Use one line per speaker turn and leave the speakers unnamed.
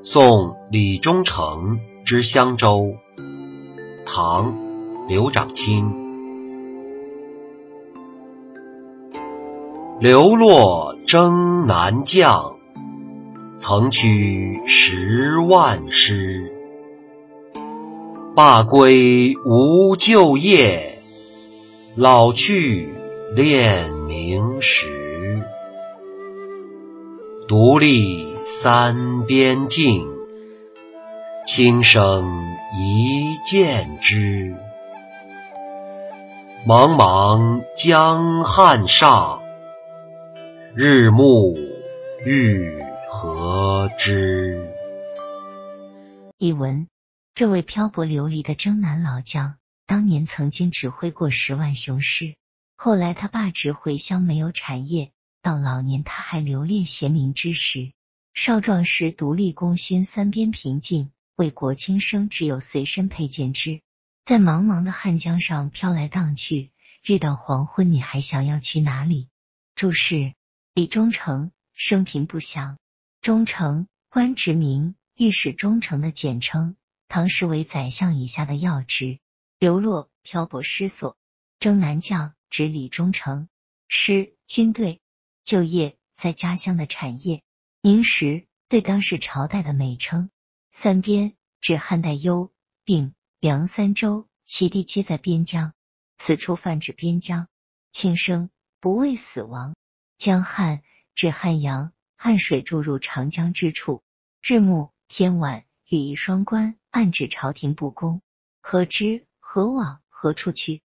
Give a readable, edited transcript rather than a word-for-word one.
送李忠诚之襄州，唐·刘长卿。流落征南将，曾驱10万师。罢归无旧业，老去练明时。独立三边境，轻声一剑之。茫茫江汉上，日暮欲何之？
译文：这位漂泊流离的征南老将，当年曾经指挥过10万雄师，后来他罢职回乡，没有产业，到老年他还留恋贤明之时。少壮时独立功勋三边平静，为国轻生，只有随身佩剑之。在茫茫的汉江上飘来荡去，日到黄昏，你还想要去哪里？注释：李忠诚，生平不详。忠诚，官职名，御史中丞的简称，唐时为宰相以下的要职。流落，漂泊失所。征南将，指李忠诚。师，军队。就业，在家乡的产业。明时，对当时朝代的美称。三边，指汉代幽、并、梁三州，其地皆在边疆，此处泛指边疆。轻生，不畏死亡。江汉，指汉阳，汉水注入长江之处。日暮，天晚，语义双关，暗指朝廷不公。何之，何往，何处去？